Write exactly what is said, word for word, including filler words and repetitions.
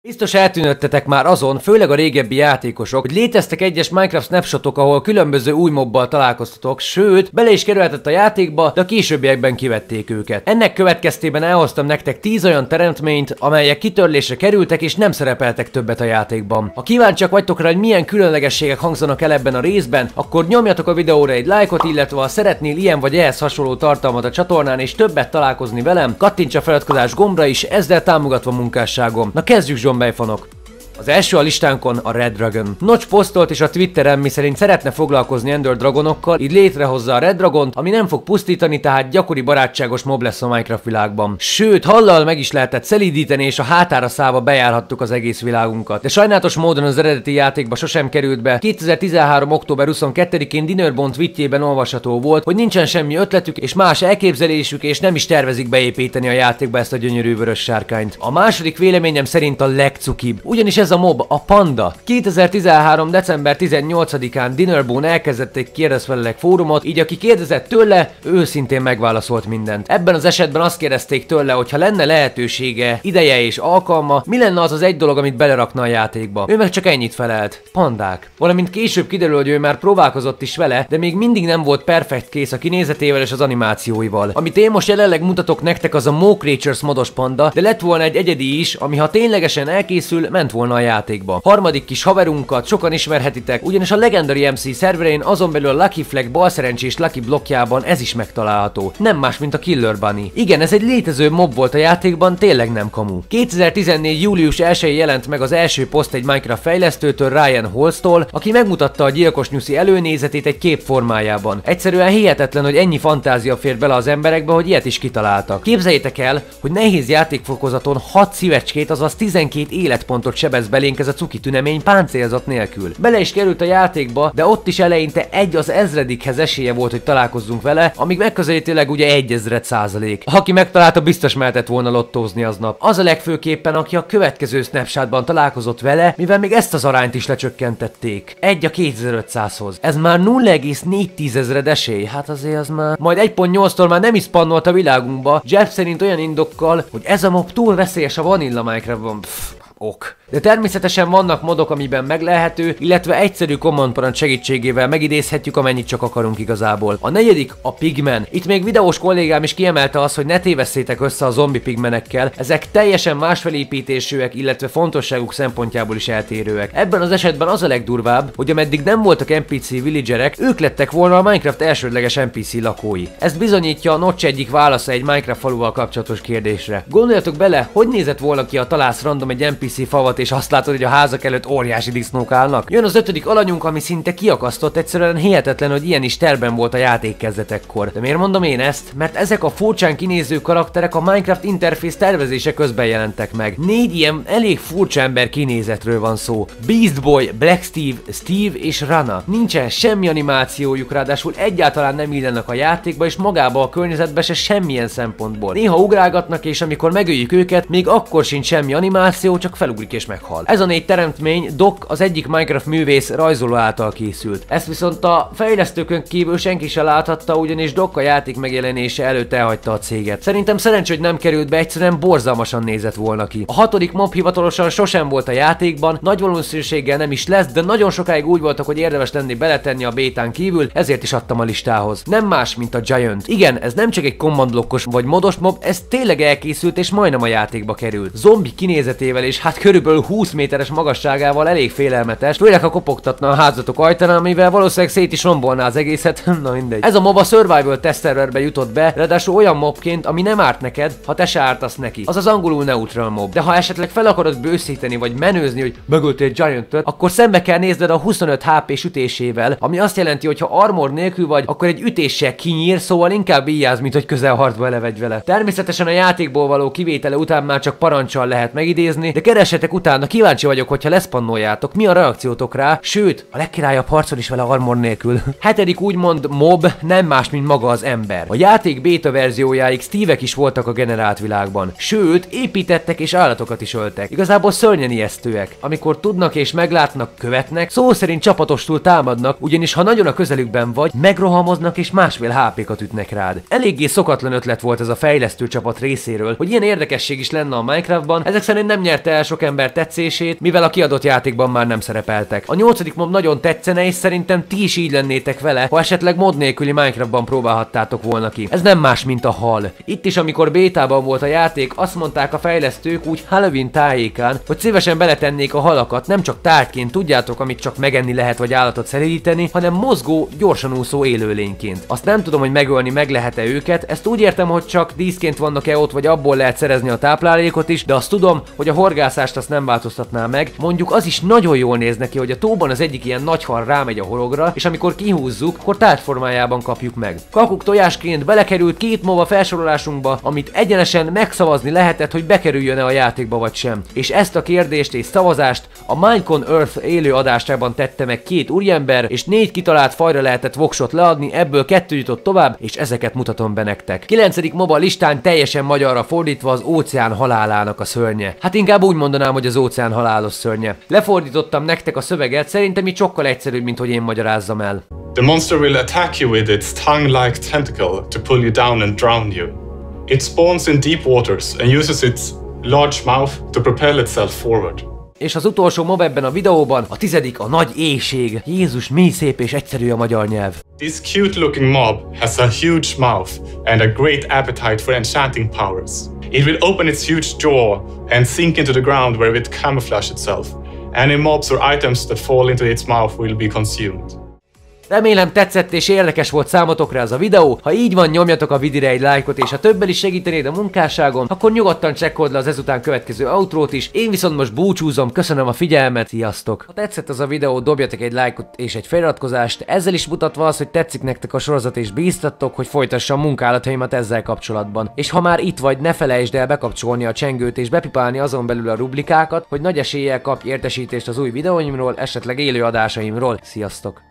Biztos eltűnöttetek már azon, főleg a régebbi játékosok, hogy léteztek egyes Minecraft snapshotok, ahol különböző új mobbal találkoztatok, sőt, bele is kerülhetett a játékba, de a későbbiekben kivették őket. Ennek következtében elhoztam nektek tíz olyan teremtményt, amelyek kitörlésre kerültek és nem szerepeltek többet a játékban. Ha kíváncsiak vagytok rá, hogy milyen különlegességek hangzanak el ebben a részben, akkor nyomjatok a videóra egy lájkot, illetve ha szeretnél ilyen vagy ehhez hasonló tartalmat a csatornán és többet találkozni velem, kattints a feliratkozás gombra is, ezzel támogatva munkásságom. Na kezdjük, zsombelyfanok! Az első a listánkon a Red Dragon. Notch posztolt is a Twitteren, miszerint szeretne foglalkozni Ender Dragonokkal, így létrehozza a Red Dragont, ami nem fog pusztítani, tehát gyakori barátságos mob lesz a Minecraft világban. Sőt, hallal meg is lehetett szelídíteni, és a hátára szállva bejárhattuk az egész világunkat. De sajnálatos módon az eredeti játékba sosem került be. kétezer-tizenhárom. október huszonkettedikén Dinnerbone tweetjében olvasható volt, hogy nincsen semmi ötletük és más elképzelésük, és nem is tervezik beépíteni a játékba ezt a gyönyörű vörös sárkányt. A második véleményem szerint a legcukibb, ugyanis ez a mob, a panda. kétezer-tizenhárom. december tizennyolcadikán Dinnerbone elkezdett egy kérdezfelelek fórumot, így aki kérdezett tőle, ő őszintén megválaszolt mindent. Ebben az esetben azt kérdezték tőle, hogy ha lenne lehetősége, ideje és alkalma, mi lenne az az egy dolog, amit belerakna a játékba. Ő meg csak ennyit felelt. Pandák. Valamint később kiderül, hogy ő már próbálkozott is vele, de még mindig nem volt perfekt kész a kinézetével és az animációival. Amit én most jelenleg mutatok nektek, az a Mo Creatures modos panda, de lett volna egy egyedi is, ami ha ténylegesen elkészül, ment volna a játékba. Harmadik kis haverunkat sokan ismerhetitek, ugyanis a Legendary em cé szerverén, azon belül a Lucky Flag balszerencsés Lucky blokkjában ez is megtalálható. Nem más, mint a Killer Bunny. Igen, ez egy létező mob volt a játékban, tényleg nem kamu. kétezer-tizennégy. július elsején jelent meg az első poszt egy Minecraft fejlesztőtől, Ryan Holztól, aki megmutatta a gyilkos nyuszi előnézetét egy kép formájában. Egyszerűen hihetetlen, hogy ennyi fantázia fér bele az emberekbe, hogy ilyet is kitaláltak. Képzeljétek el, hogy nehéz játékfokozaton hat szívecskét, azaz tizenkét életpontot sebez belénk ez a cuki tünemény páncélzat nélkül. Bele is került a játékba, de ott is eleinte egy az ezredikhez esélye volt, hogy találkozzunk vele, amíg megközelítőleg ugye egy ezred százalék. Aki megtalálta, biztos mehetett volna lottózni aznap. Az a legfőképpen, aki a következő snapshotban találkozott vele, mivel még ezt az arányt is lecsökkentették. egy a kétezer-ötszázhoz. Ez már nulla egész négy ezred esély, hát azért az már... Majd egy pont nyolctól már nem is spannolt a világunkba, Jeff szerint olyan indokkal, hogy ez a mob túl veszélyes a Vanilla Minecraftban. Pff, ok. De természetesen vannak modok, amiben meglelhető, illetve egyszerű command parancs segítségével megidézhetjük, amennyit csak akarunk igazából. A negyedik a pigmen. Itt még videós kollégám is kiemelte azt, hogy ne tévesszétek össze a zombi pigmenekkel, ezek teljesen más felépítésűek, illetve fontosságuk szempontjából is eltérőek. Ebben az esetben az a legdurvább, hogy ameddig nem voltak en pé cé villagerek, ők lettek volna a Minecraft elsődleges en pé cé lakói. Ezt bizonyítja a Notch egyik válasza egy Minecraft faluval kapcsolatos kérdésre. Gondoljatok bele, hogy nézett volna ki, ha találsz random egy en pé cé favat, és azt látod, hogy a házak előtt óriási disznók állnak. Jön az ötödik alanyunk, ami szinte kiakasztott, egyszerűen hihetetlen, hogy ilyen is terben volt a játék kezdetekkor. De miért mondom én ezt? Mert ezek a furcsán kinéző karakterek a Minecraft interfész tervezése közben jelentek meg. Négy ilyen elég furcsa ember kinézetről van szó. Beast Boy, Black Steve, Steve és Rana. Nincsen semmi animációjuk, ráadásul egyáltalán nem illenek a játékba, és magába a környezetbe se semmilyen szempontból. Néha ugrálgatnak, és amikor megöljük őket, még akkor sincs semmi animáció, csak felugrik és meghal. Ez a négy teremtmény Doc, az egyik Minecraft művész rajzoló által készült. Ezt viszont a fejlesztőkön kívül senki se láthatta, ugyanis Doc a játék megjelenése előtt elhagyta a céget. Szerintem szerencsé, hogy nem került be, egyszerűen borzalmasan nézett volna ki. A hatodik mob hivatalosan sosem volt a játékban, nagy valószínűséggel nem is lesz, de nagyon sokáig úgy voltak, hogy érdemes lenni beletenni a bétán kívül, ezért is adtam a listához. Nem más, mint a Giant. Igen, ez nem csak egy command blokkos vagy modos mob, ez tényleg elkészült és majdnem a játékba került. Zombi kinézetével és hát körülbelül húsz méteres magasságával elég félelmetes, főleg ha kopogtatna a házatok ajtán, amivel valószínűleg szét is rombolná az egészet, na mindegy. Ez a mob a survival test serverbe jutott be, ráadásul olyan mobként, ami nem árt neked, ha te se ártasz neki. Az az angolul neutral mob. De ha esetleg fel akarod bőszíteni vagy menőzni, hogy megöltél egy Giantot, akkor szembe kell nézned a huszonöt há pé ütésével, ami azt jelenti, hogy ha armor nélkül vagy, akkor egy ütéssel kinyír, szóval inkább vigyázz, mint hogy közelharcba elevedj vele. Természetesen a játékból való kivétele után már csak parancsal lehet megidézni, de keressetek utána, kíváncsi vagyok, hogyha leszpannoljátok, mi a reakciótok rá, sőt, a legkirályabb harcol is vele armor nélkül. Hetedik úgymond mob nem más, mint maga az ember. A játék béta verziójáig Steve-ek is voltak a generált világban. Sőt, építettek és állatokat is öltek. Igazából szörnyen ijesztőek. Amikor tudnak és meglátnak, követnek, szó szerint csapatostul támadnak, ugyanis ha nagyon a közelükben vagy, megrohamoznak és másfél há pékat ütnek rád. Eléggé szokatlan ötlet volt ez a fejlesztő csapat részéről, hogy ilyen érdekesség is lenne a Minecraftban, ezek szerint nem nyerte el sok ember tetszését, mivel a kiadott játékban már nem szerepeltek. A nyolcadik mob nagyon tetszene, és szerintem ti is így lennétek vele, ha esetleg mod nélküli Minecraftban próbálhattátok volna ki. Ez nem más, mint a hal. Itt is, amikor bétában volt a játék, azt mondták a fejlesztők úgy Halloween tájékán, hogy szívesen beletennék a halakat, nem csak tárgyként, tudjátok, amit csak megenni lehet vagy állatot szelídíteni, hanem mozgó, gyorsan úszó élőlényként. Azt nem tudom, hogy megölni meg lehet-e őket, ezt úgy értem, hogy csak díszként vannak-e ott, vagy abból lehet szerezni a táplálékot is, de azt tudom, hogy a horgászást azt nem változtatná meg. Mondjuk az is nagyon jól néz neki, hogy a tóban az egyik ilyen nagy hal rámegy a horogra, és amikor kihúzzuk, akkor tárgyformájában kapjuk meg. Kakuk tojásként belekerült két mob a felsorolásunkba, amit egyenesen megszavazni lehetett, hogy bekerüljön-e a játékba vagy sem. És ezt a kérdést és szavazást a Minecon Earth élő adásában tette meg két úriember, és négy kitalált fajra lehetett voksot leadni, ebből kettő jutott tovább, és ezeket mutatom be nektek. kilencedik mob a listán teljesen magyarra fordítva az óceán halálának a szörnye. Hát inkább úgy mondanám, hogy az óceán halálos szörnye. Lefordítottam nektek a szöveget, szerintem így sokkal egyszerűbb, mint hogy én magyarázzam el. The monster will attack you with its tongue-like tentacle to pull you down and drown you. It spawns in deep waters and uses its large mouth to propel itself forward. És az utolsó mob ebben a videóban, a tizedik, a nagy éhség. Jézus, mi szép és egyszerű a magyar nyelv. This cute-looking mob has a huge mouth and a great appetite for enchanting powers. It will open its huge jaw and sink into the ground where it camouflage itself. Any mobs or items that fall into its mouth will be consumed. Remélem tetszett és érdekes volt számotokra ez a videó. Ha így van, nyomjatok a videóra egy lájkot, és ha többen is segítenéd a munkásságon, akkor nyugodtan csekkold le az ezután következő outrót is. Én viszont most búcsúzom, köszönöm a figyelmet, sziasztok! Ha tetszett az a videó, dobjatok egy lájkot és egy feliratkozást, ezzel is mutatva az, hogy tetszik nektek a sorozat, és bíztattok, hogy folytassam munkálataimat ezzel kapcsolatban. És ha már itt vagy, ne felejtsd el bekapcsolni a csengőt és bepipálni azon belül a rubrikákat, hogy nagy eséllyel kapj értesítést az új videóimról, esetleg élő adásaimról. Sziasztok!